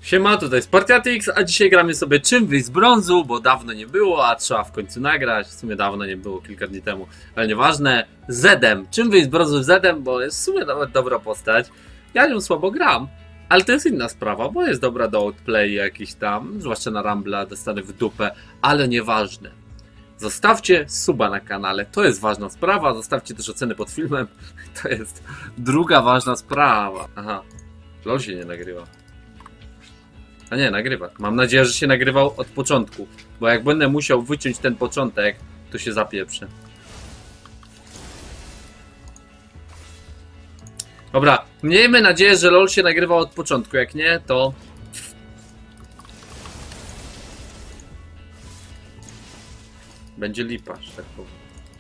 Siema, tutaj Spartiatix, a dzisiaj gramy sobie czym wyjść z brązu, bo dawno nie było, a trzeba w końcu nagrać. W sumie dawno nie było, kilka dni temu, ale nieważne. Zedem. Czym wyjść z brązu z Zedem, bo jest w sumie nawet dobra postać. Ja nią słabo gram, ale to jest inna sprawa, bo jest dobra do outplay jakiś tam, zwłaszcza na Rambla, dostanę w dupę, ale nieważne. Zostawcie suba na kanale, to jest ważna sprawa, zostawcie też oceny pod filmem, to jest druga ważna sprawa. Aha, LOL się nie nagrywa. A nie, nagrywa. Mam nadzieję, że się nagrywał od początku, bo jak będę musiał wyciąć ten początek, to się zapieprzę. Dobra, miejmy nadzieję, że LOL się nagrywał od początku, jak nie, to... będzie lipa, że tak powiem.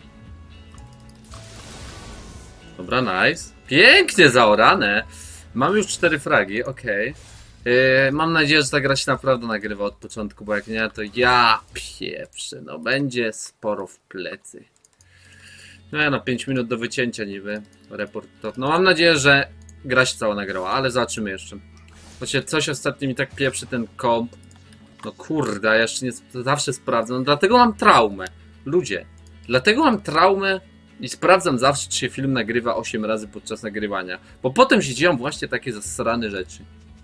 Dobra, nice. Pięknie zaorane. Mam już 4 fragi, okej. Mam nadzieję, że ta gra się naprawdę nagrywa od początku, bo jak nie, to ja pieprzę. No będzie sporo w plecy. No 5 minut do wycięcia niby. Report to. No mam nadzieję, że gra się cała nagrała, ale zobaczymy jeszcze. Właśnie coś ostatnio mi tak pieprzy ten komp. No kurde, ja jeszcze nie zawsze sprawdzam. No dlatego mam traumę. Ludzie, dlatego mam traumę i sprawdzam zawsze, czy się film nagrywa 8 razy podczas nagrywania. Bo potem się dzieją właśnie takie zasrane rzeczy.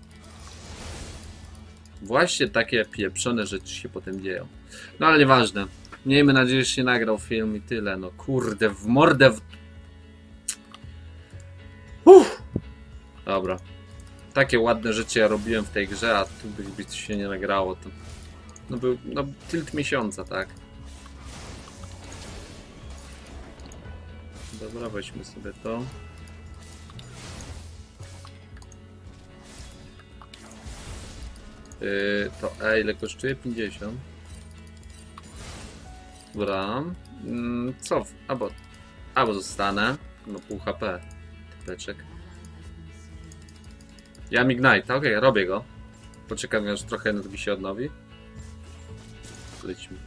Właśnie takie pieprzone rzeczy się potem dzieją. No ale nieważne. Miejmy nadzieję, że się nagrał film i tyle. No kurde, w mordę w... Dobra. Takie ładne rzeczy ja robiłem w tej grze, a tu by się nie nagrało. To... No był tilt miesiąca, tak? Dobra, weźmy sobie to. To ile kosztuje? 50. Dobra. Co? Albo zostanę. No pół HP. Typeczek. Ja mam Ignite, okej, robię go. Poczekam, aż trochę energii się odnowi. Lecimy.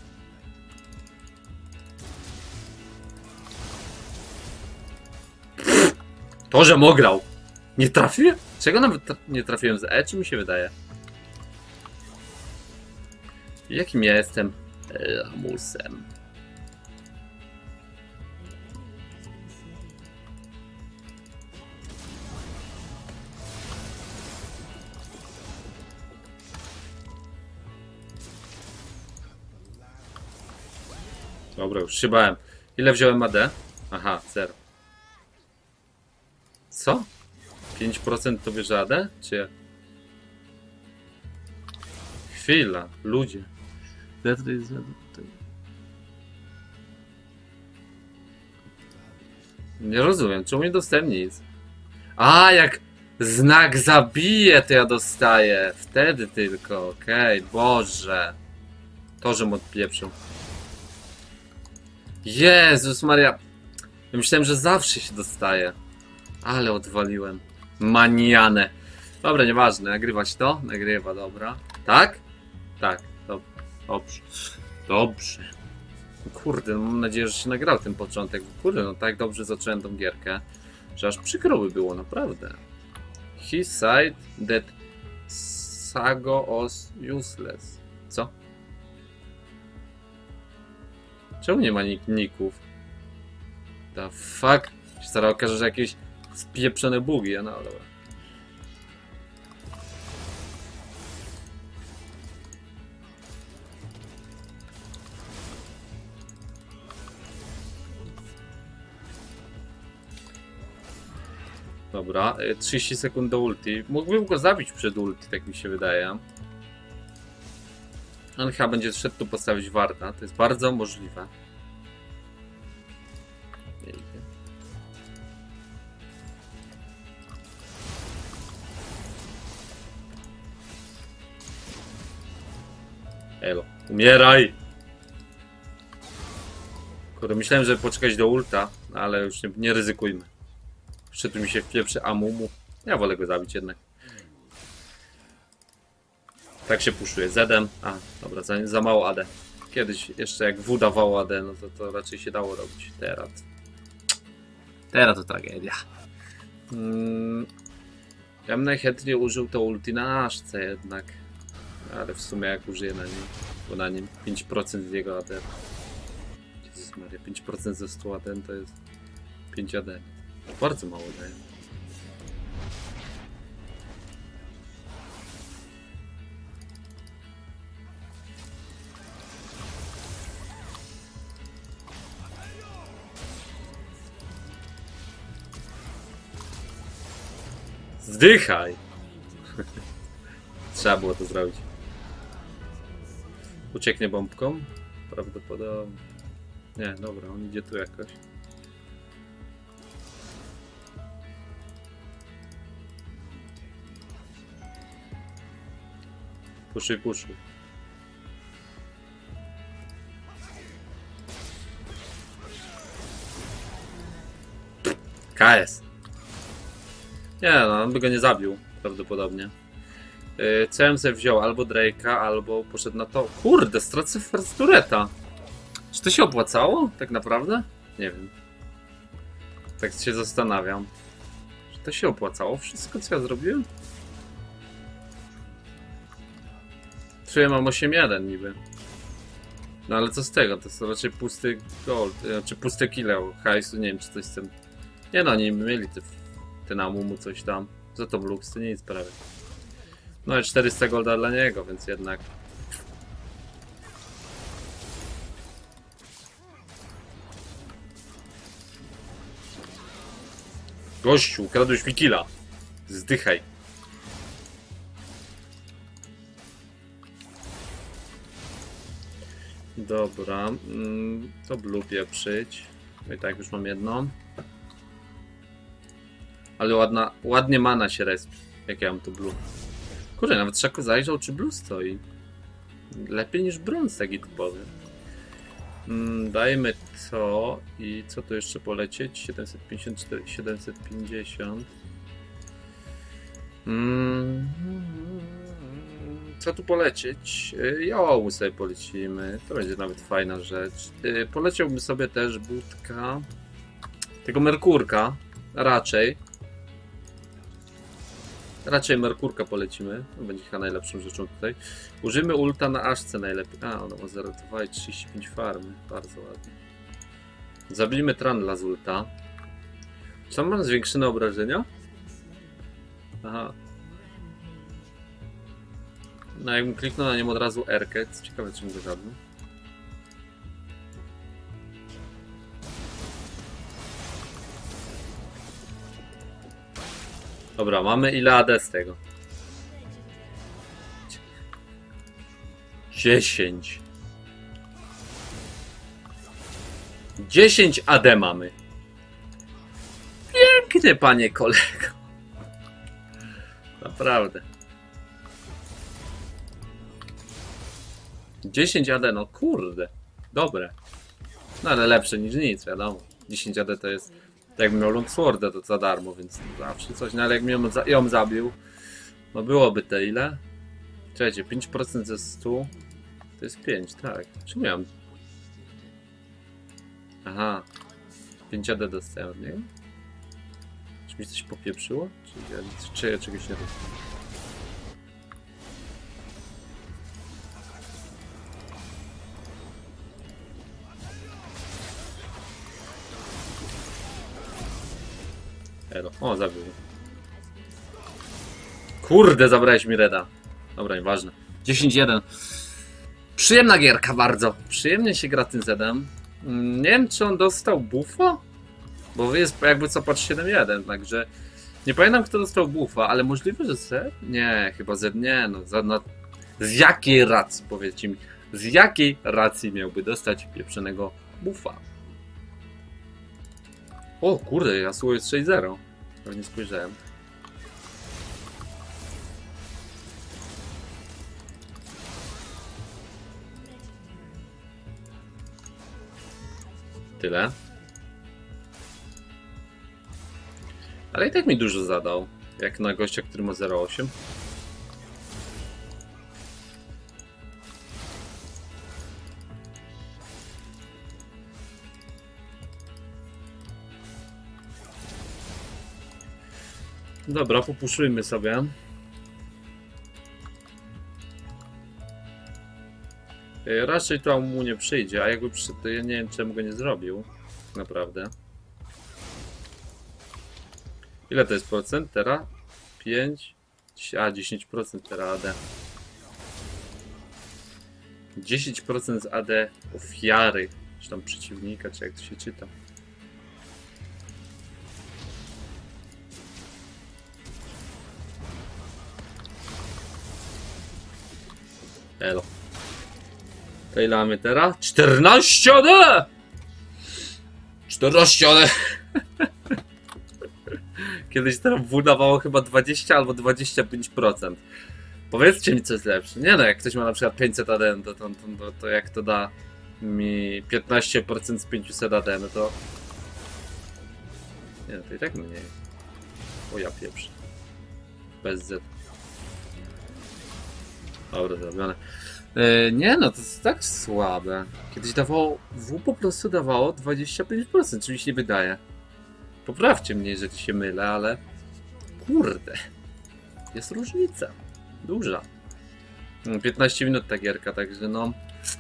To, że mograł! Nie trafiłem? Czego nawet nie trafiłem z E? Czy mi się wydaje? Jakim ja jestem lamusem? Dobra, już się bałem. Ile wziąłem AD? Aha, 0. Co? 5% to bierze AD? Czy... Chwila, ludzie. Nie rozumiem, czemu nie dostałem nic? A, jak znak zabije, to ja dostaję. Wtedy tylko, okej, Boże. To, żem odpieprzył. Jezus Maria. Ja myślałem, że zawsze się dostaje. Ale odwaliłem. Manianę. Dobra, nieważne, nagrywać to? Nagrywa, dobra. Tak? Tak, dobrze. Dobrze. Kurde, no mam nadzieję, że się nagrał ten początek. Kurde, no tak dobrze zacząłem tą gierkę, że aż przykro by było, naprawdę. He said that Sago was useless. Co? Czemu nie ma ników? The fuck? Się zaraz okaże, że jakieś spieprzone bugi, no dobra. Dobra, 30 sekund do ulti. Mógłbym go zabić przed ulti, tak mi się wydaje. On chyba będzie szedł tu postawić warta. To jest bardzo możliwe. Elo, umieraj! Kurde, myślałem, że poczekać do ulta, ale już nie ryzykujmy. Jeszcze tu mi się wpieprzy Amumu. Ja wolę go zabić jednak. Tak się puszuje. Zedem. A, dobra, za mało AD. Kiedyś jeszcze jak W dawało AD, no to raczej się dało robić. Teraz to tragedia. Ja bym najchętniej użył to ulti na Aszce jednak. Ale w sumie jak użyję na nim, bo na nim 5% z jego AD. Jezus Maria, 5% ze 100 AD to jest 5 AD. Bardzo mało daje. Zdychaj! Trzeba było to zrobić. Ucieknie bombką? Prawdopodobnie. Nie, dobra, on idzie tu jakoś. Puszuj, puszuj. KS. Nie no, on by go nie zabił, prawdopodobnie. Co ja bym sobie wziął? Albo Drake'a, albo poszedł na to. Kurde, stracę first turreta. Czy to się opłacało? Tak naprawdę? Nie wiem. Tak się zastanawiam. Czy to się opłacało? Wszystko, co ja zrobiłem? Czuję, mam 8-1 niby. No ale co z tego? To jest raczej pusty gold, czy puste kile hajsu, nie wiem czy coś z tym. Nie no, nie mieli te na mumu coś tam. Za to Lux to nic prawie. No i 400 golda dla niego, więc jednak. Gościu, ukradłeś mi killa. Zdychaj. Dobra, to blue pieprzyć. No i tak już mam jedną. Ale ładnie mana się respi, jak ja mam tu blue. Kurde, nawet Szaku zajrzał, czy blue stoi. Lepiej niż brąz, taki typowy. Dajmy to i co tu jeszcze polecieć? 754, 750. Co tu polecieć? Jo, sobie polecimy. To będzie nawet fajna rzecz. Poleciałbym sobie też budka tego Merkurka. Raczej Merkurka polecimy. To będzie chyba najlepszą rzeczą tutaj. Użyjmy ulta na Aszce najlepiej. A, ona ma 0,2 i 35 farmy. Bardzo ładnie. Zabijmy Trundla z ulta. Czy tam mam zwiększone obrażenia? Aha. No jakbym kliknął na nim od razu R-kę, ciekawe czym go zabił. Dobra, mamy ile AD z tego? 10. 10 AD mamy. Pięknie, panie kolego. Naprawdę. 10 AD, no kurde. Dobre. No ale lepsze niż nic, wiadomo. 10 AD to jest... Tak jakbym miał Longsworda, to za darmo, więc zawsze coś. No ale jakbym ją zabił, no byłoby te ile? Czekajcie, 5% ze 100 to jest 5, tak. Czy miałem? Aha. 5 AD dostałem od niego? Czy mi coś popieprzyło? Czy ja czegoś nie rozumiem? Elo. O, zabił. Kurde, zabrałeś mi reda. Dobra, nieważne. 10-1. Przyjemna gierka bardzo. Przyjemnie się gra tym Zedem. Nie wiem, czy on dostał buffa? Bo jest jakby co patrz 7-1, także... Nie pamiętam, kto dostał buffa, ale możliwe, że Zed? Nie, chyba Zed nie. No, z jakiej racji, powiedzcie mi, z jakiej racji miałby dostać pieprzonego buffa? O kurde, Yasuo jest 6-0. Nie spojrzałem. Tyle. Ale i tak mi dużo zadał. Jak na gościa, który ma 0,8. Dobra, popuszujmy sobie. Raczej to mu nie przyjdzie, a jakby przyszedł, to ja nie wiem, czemu go nie zrobił. Tak naprawdę. Ile to jest procent teraz? 5? A, 10% teraz AD. 10% z AD ofiary. Czy tam przeciwnika, czy jak to się czyta. Elo. To ile mamy teraz? 14 AD! 14 AD! Kiedyś teraz W dawało chyba 20 albo 25%. Powiedzcie mi, co jest lepsze. Nie no, jak ktoś ma na przykład 500 AD, to jak to da mi 15% z 500 AD, no to... Nie no, to i tak mniej. O ja pieprzę. Bez Z. Dobra, zrobione. Nie no, to jest tak słabe. Kiedyś dawało... W po prostu dawało 25%, czyli się nie wydaje. Poprawcie mnie, że się mylę, ale... Kurde. Jest różnica. Duża. 15 minut ta gierka, także no...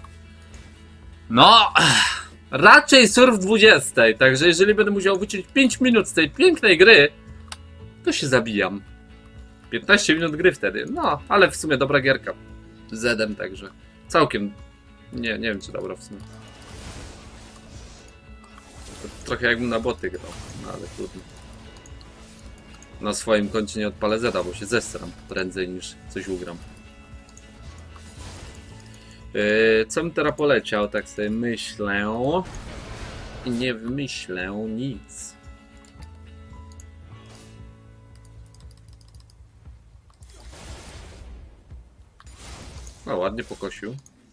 No! Raczej surf 20, także jeżeli będę musiał wyciąć 5 minut z tej pięknej gry, to się zabijam. 15 minut gry wtedy, no, ale w sumie dobra gierka. Z Zedem, także całkiem... Nie wiem, czy dobra w sumie. To trochę jakbym na boty grał, no ale trudno. Na swoim koncie nie odpalę Zeda, bo się zestram prędzej niż coś ugram. Co bym teraz poleciał, tak sobie myślę. I nie wymyślę nic. No ładnie pokosił.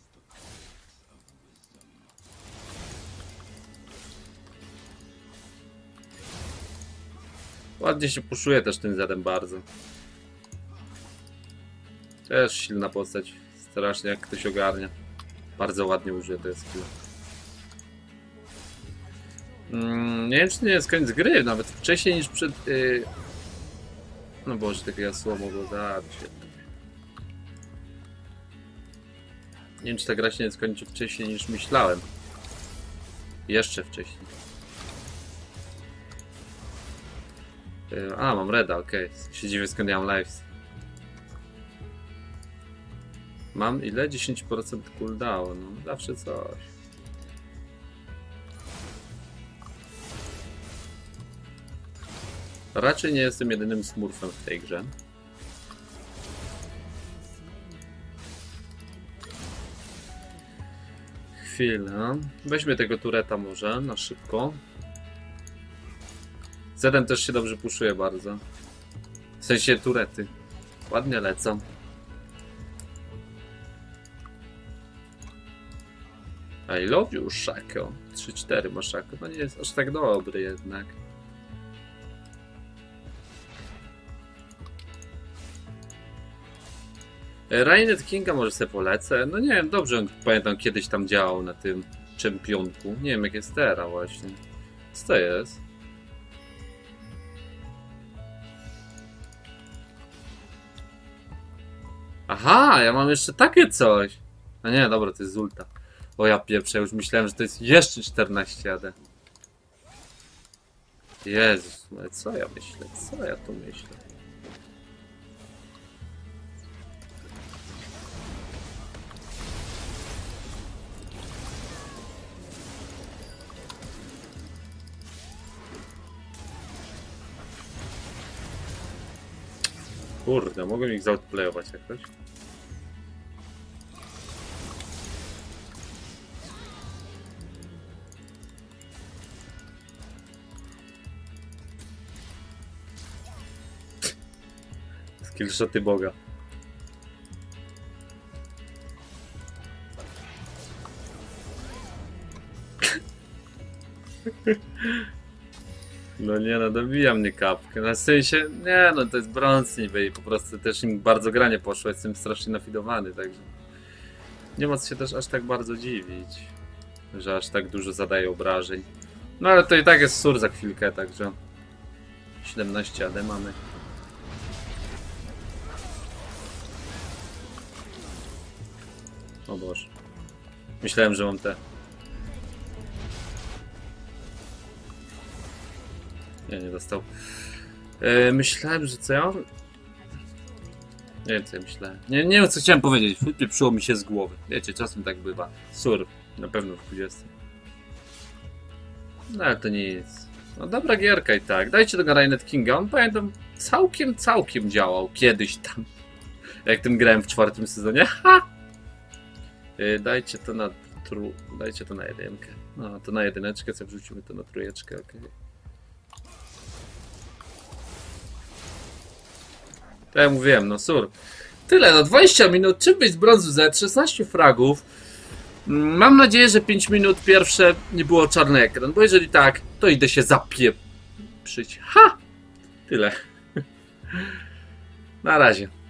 Ładnie się puszuje też tym Zedem bardzo. Też silna postać. Strasznie jak ktoś ogarnia. Bardzo ładnie użyje to skill. Nie wiem, czy to nie jest koniec gry, nawet wcześniej niż przed... No Boże, takie jasło mogło zabić. Nie wiem, czy ta gra się nie skończy wcześniej niż myślałem. Jeszcze wcześniej. A, mam reda, okej. Się dziwię, skąd ja mam lives. Mam ile? 10% cooldownu. No, zawsze coś. Raczej nie jestem jedynym smurfem w tej grze. Chwilę. Weźmy tego tureta może na szybko. Zedem też się dobrze puszuje bardzo. W sensie turety. Ładnie lecą. I love you, Shako. 3-4 ma Shako. No nie jest aż tak dobry jednak. Rainet Kinga może sobie polecę. No nie wiem, dobrze pamiętam, kiedyś tam działał na tym czempionku. Nie wiem, jak jest teraz właśnie. Co to jest? Aha, ja mam jeszcze takie coś. A nie, dobra, to jest Zulta. O ja pieprzę, już myślałem, że to jest jeszcze 14 AD. Jezus, co ja myślę? Co ja tu myślę? Kurde, mogłem ich zoutplayować jakoś. Skillshoty Boga. No nie no, dobija mnie kapkę. Na sensie, nie no, to jest brąz niby i po prostu też im bardzo granie poszło, jestem strasznie nafidowany, także nie ma co się też aż tak bardzo dziwić, że aż tak dużo zadaje obrażeń. No ale to i tak jest sur za chwilkę, także 17 AD mamy. O Boże. Myślałem, że mam te... Nie dostał. Myślałem, że co ja mam? Nie wiem, co ja myślałem. Nie wiem, co chciałem powiedzieć. Przyszło mi się z głowy. Wiecie, czasem tak bywa. Sur. Na pewno w 20. No ale to nie jest. No dobra gierka i tak. Dajcie tego Rainet Kinga. On, pamiętam, całkiem działał. Kiedyś tam. Jak tym grałem w 4. sezonie. Ha! Dajcie to na... Dajcie to na 1. No, to na 1, co wrzucimy to na 3, okej. Tak jak mówiłem, no sur. Tyle, no 20 minut, czym być z brązu Z, 16 fragów. Mam nadzieję, że 5 minut pierwsze nie było czarny ekran, bo jeżeli tak, to idę się zapieprzyć. Ha! Tyle. Na razie.